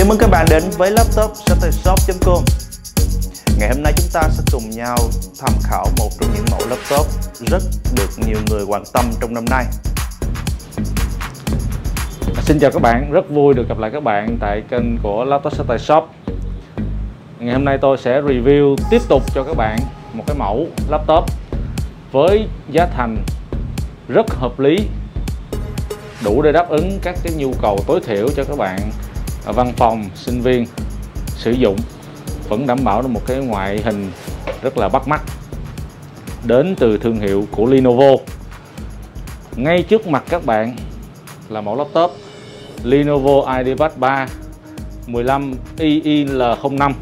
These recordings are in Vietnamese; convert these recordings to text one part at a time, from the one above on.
mừng các bạn đến với laptop SatayShop.com. Ngày hôm nay chúng ta sẽ cùng nhau tham khảo một trong những mẫu laptop rất được nhiều người quan tâm trong năm nay. Xin chào các bạn, rất vui được gặp lại các bạn tại kênh của Laptop SatayShop. Ngày hôm nay tôi sẽ review tiếp tục cho các bạn một cái mẫu laptop với giá thành rất hợp lý, đủ để đáp ứng các cái nhu cầu tối thiểu cho các bạn ở văn phòng, sinh viên sử dụng, vẫn đảm bảo được một cái ngoại hình rất là bắt mắt, đến từ thương hiệu của Lenovo. Ngay trước mặt các bạn là mẫu laptop Lenovo IdeaPad 3 15IIL05.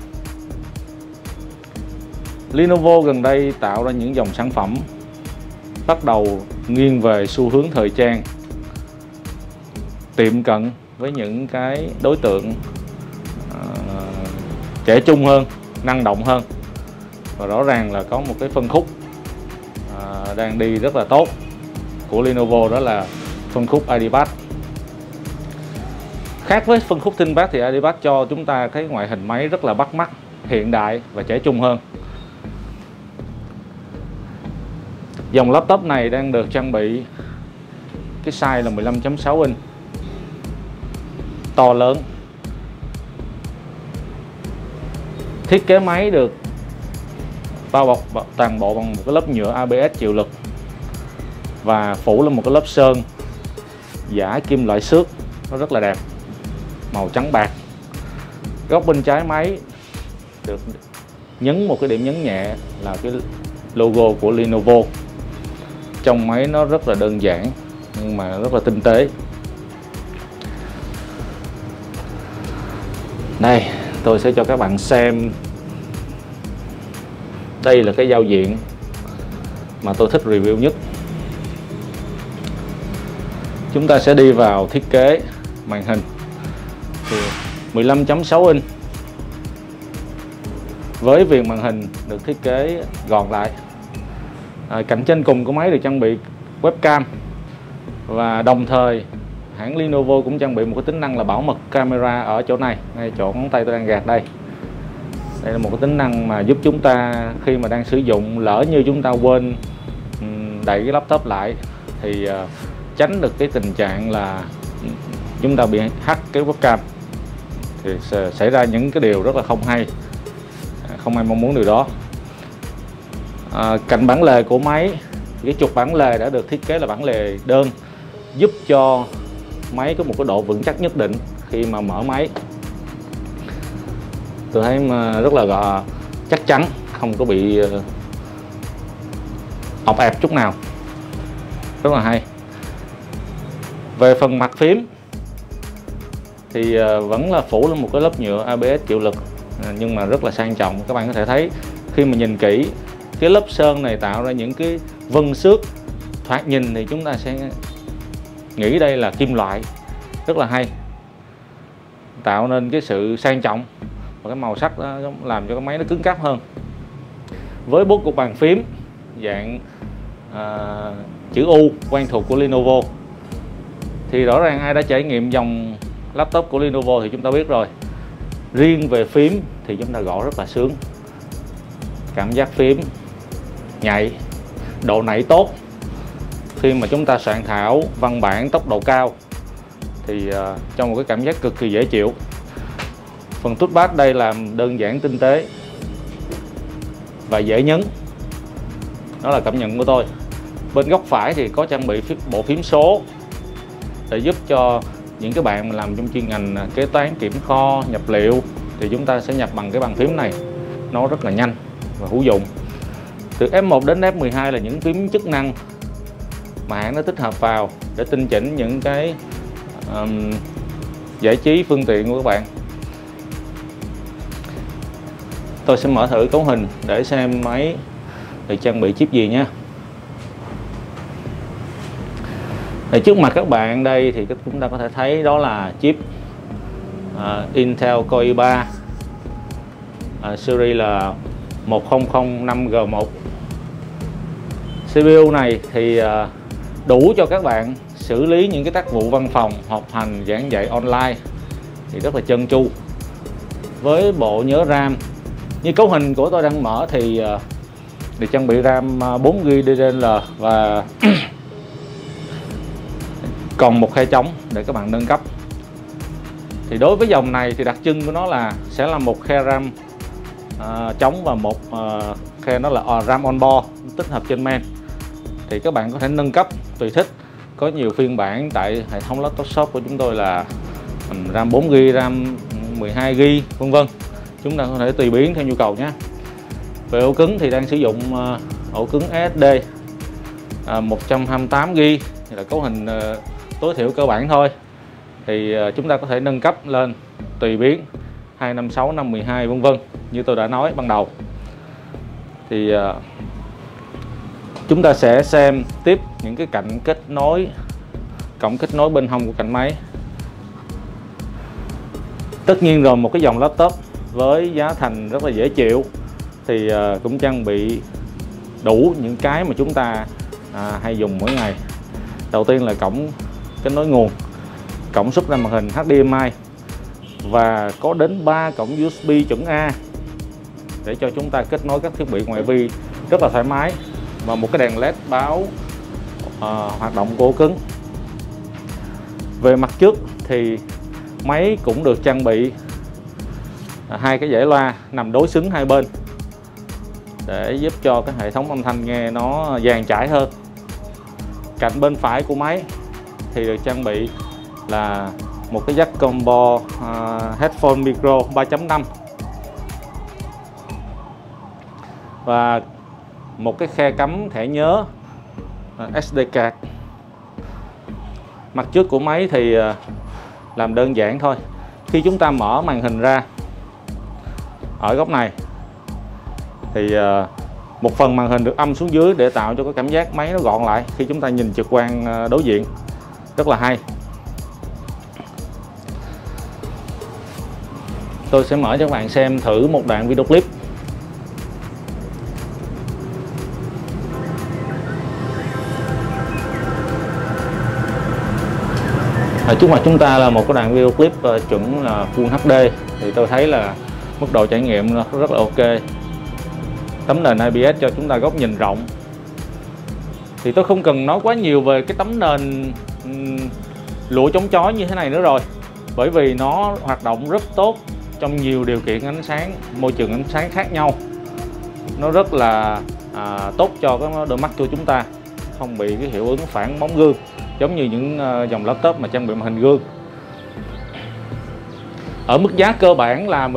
Lenovo gần đây tạo ra những dòng sản phẩm bắt đầu nghiêng về xu hướng thời trang, tiệm cận với những cái đối tượng trẻ trung hơn, năng động hơn, và rõ ràng là có một cái phân khúc đang đi rất là tốt của Lenovo, đó là phân khúc IdeaPad. Khác với phân khúc ThinkPad thì IdeaPad cho chúng ta cái ngoại hình máy rất là bắt mắt, hiện đại và trẻ trung hơn. Dòng laptop này đang được trang bị cái size là 15.6 inch, to lớn. Thiết kế máy được bao bọc toàn bộ bằng một cái lớp nhựa ABS chịu lực và phủ lên một cái lớp sơn giả kim loại xước, nó rất là đẹp, màu trắng bạc. Góc bên trái máy được nhấn một cái điểm nhấn nhẹ là cái logo của Lenovo. Trong máy nó rất là đơn giản nhưng mà rất là tinh tế. Đây, tôi sẽ cho các bạn xem. Đây là cái giao diện mà tôi thích review nhất. Chúng ta sẽ đi vào thiết kế màn hình. Thì 15.6 inch với viền màn hình được thiết kế gọn lại. Cạnh trên cùng của máy được trang bị webcam, và đồng thời hãng Lenovo cũng trang bị một cái tính năng là bảo mật camera ở chỗ này, ngay chỗ ngón tay tôi đang gạt đây. Đây là một cái tính năng mà giúp chúng ta khi mà đang sử dụng, lỡ như chúng ta quên đẩy cái laptop lại thì tránh được cái tình trạng là chúng ta bị hack cái webcam, thì sẽ xảy ra những cái điều rất là không hay, không ai mong muốn điều đó. Cạnh bản lề của máy, cái trục bản lề đã được thiết kế là bản lề đơn, giúp cho máy có một cái độ vững chắc nhất định khi mà mở máy. Tôi thấy mà rất là chắc chắn, không có bị ọp ẹp chút nào, rất là hay. Về phần mặt phím thì vẫn là phủ lên một cái lớp nhựa ABS chịu lực, nhưng mà rất là sang trọng. Các bạn có thể thấy khi mà nhìn kỹ, cái lớp sơn này tạo ra những cái vân xước, thoạt nhìn thì chúng ta sẽ nghĩ đây là kim loại, rất là hay, tạo nên cái sự sang trọng và cái màu sắc đó làm cho cái máy nó cứng cáp hơn. Với bố cục bàn phím dạng chữ U quen thuộc của Lenovo thì rõ ràng ai đã trải nghiệm dòng laptop của Lenovo thì chúng ta biết rồi. Riêng về phím thì chúng ta gõ rất là sướng, cảm giác phím nhạy, độ nảy tốt. Khi mà chúng ta soạn thảo văn bản tốc độ cao thì cho một cái cảm giác cực kỳ dễ chịu. Phần touchpad đây làm đơn giản, tinh tế và dễ nhấn, đó là cảm nhận của tôi. Bên góc phải thì có trang bị bộ phím số để giúp cho những cái bạn mà làm trong chuyên ngành kế toán, kiểm kho, nhập liệu thì chúng ta sẽ nhập bằng cái bàn phím này, nó rất là nhanh và hữu dụng. Từ F1 đến F12 là những phím chức năng mà hãng nó tích hợp vào để tinh chỉnh những cái giải trí phương tiện của các bạn. Tôi sẽ mở thử cấu hình để xem máy được trang bị chip gì nha. Thì trước mặt các bạn đây thì chúng ta có thể thấy đó là chip Intel Core i3 series là 1005G1. CPU này thì đủ cho các bạn xử lý những cái tác vụ văn phòng, họp hành, giảng dạy online thì rất là trơn tru. với bộ nhớ RAM. Như cấu hình của tôi đang mở thì được trang bị RAM 4GB DDR và còn một khe trống để các bạn nâng cấp. Thì đối với dòng này thì đặc trưng của nó là sẽ là một khe RAM trống và một khe đó là RAM onboard tích hợp trên main. Thì các bạn có thể nâng cấp tùy thích. Có nhiều phiên bản tại hệ thống laptop shop của chúng tôi là RAM 4GB, RAM 12GB vân vân. Chúng ta có thể tùy biến theo nhu cầu nhé. Về ổ cứng thì đang sử dụng ổ cứng SSD 128GB, là cấu hình tối thiểu cơ bản thôi. Thì chúng ta có thể nâng cấp lên tùy biến 256, 512 vân vân như tôi đã nói ban đầu. Thì chúng ta sẽ xem tiếp những cái cạnh kết nối, cổng kết nối bên hông của cạnh máy. Tất nhiên rồi, một cái dòng laptop với giá thành rất là dễ chịu thì cũng trang bị đủ những cái mà chúng ta hay dùng mỗi ngày. Đầu tiên là cổng kết nối nguồn, cổng xuất ra màn hình HDMI và có đến 3 cổng USB chuẩn A để cho chúng ta kết nối các thiết bị ngoại vi rất là thoải mái, và một cái đèn LED báo hoạt động của ổ cứng. Về mặt trước thì máy cũng được trang bị hai cái dãy loa nằm đối xứng hai bên để giúp cho cái hệ thống âm thanh nghe nó dàn trải hơn. Cạnh bên phải của máy thì được trang bị là một cái jack combo headphone micro 3.5 và một cái khe cắm thẻ nhớ SD card. Mặt trước của máy thì làm đơn giản thôi. Khi chúng ta mở màn hình ra ở góc này thì một phần màn hình được âm xuống dưới để tạo cho cái cảm giác máy nó gọn lại khi chúng ta nhìn trực quan đối diện, rất là hay. Tôi sẽ mở cho các bạn xem thử một đoạn video clip. Trước mặt chúng ta là một cái đoạn video clip chuẩn là Full HD. Thì tôi thấy là mức độ trải nghiệm nó rất là ok. Tấm nền IPS cho chúng ta góc nhìn rộng. Thì tôi không cần nói quá nhiều về cái tấm nền lụa chống chói như thế này nữa rồi, bởi vì nó hoạt động rất tốt trong nhiều điều kiện ánh sáng, môi trường ánh sáng khác nhau. Nó rất là tốt cho cái đôi mắt của chúng ta, không bị cái hiệu ứng phản bóng gương giống như những dòng laptop mà trang bị màn hình gương. Ở mức giá cơ bản là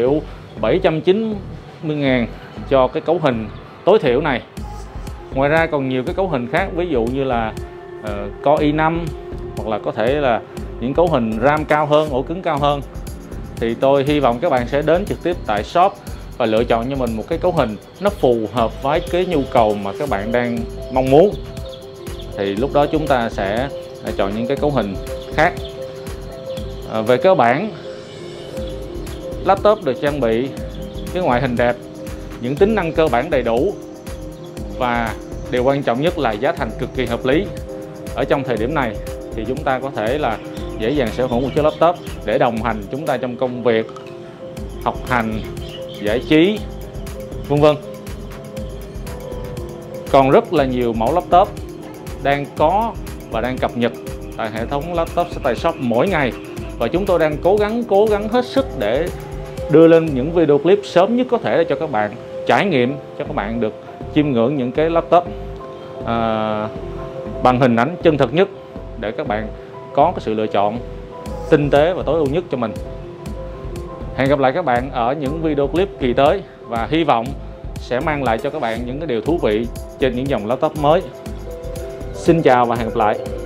11.790.000 cho cái cấu hình tối thiểu này. Ngoài ra còn nhiều cái cấu hình khác, ví dụ như là Core i5 hoặc là có thể là những cấu hình RAM cao hơn, ổ cứng cao hơn. Thì tôi hy vọng các bạn sẽ đến trực tiếp tại shop và lựa chọn cho mình một cái cấu hình nó phù hợp với cái nhu cầu mà các bạn đang mong muốn. Thì lúc đó chúng ta sẽ chọn những cái cấu hình khác. Về cơ bản, laptop được trang bị cái ngoại hình đẹp, những tính năng cơ bản đầy đủ, và điều quan trọng nhất là giá thành cực kỳ hợp lý. Ở trong thời điểm này thì chúng ta có thể là dễ dàng sở hữu một chiếc laptop để đồng hành chúng ta trong công việc, học hành, giải trí, vân vân. Còn rất là nhiều mẫu laptop đang có và đang cập nhật tại hệ thống laptop tại shop mỗi ngày, và chúng tôi đang cố gắng hết sức để đưa lên những video clip sớm nhất có thể để cho các bạn trải nghiệm, cho các bạn được chiêm ngưỡng những cái laptop bằng hình ảnh chân thật nhất, để các bạn có cái sự lựa chọn tinh tế và tối ưu nhất cho mình. Hẹn gặp lại các bạn ở những video clip kỳ tới, và hy vọng sẽ mang lại cho các bạn những cái điều thú vị trên những dòng laptop mới. Xin chào và hẹn gặp lại.